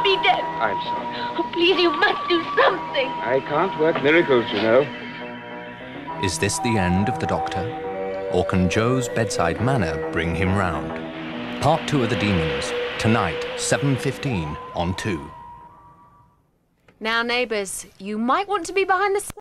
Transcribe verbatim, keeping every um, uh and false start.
be dead. I'm sorry. Oh, please, you must do something. I can't work miracles, you know. Is this the end of the Doctor? Or can Joe's bedside manner bring him round? Part two of The Dæmons, tonight, seven fifteen on two. Now, neighbours, you might want to be behind the...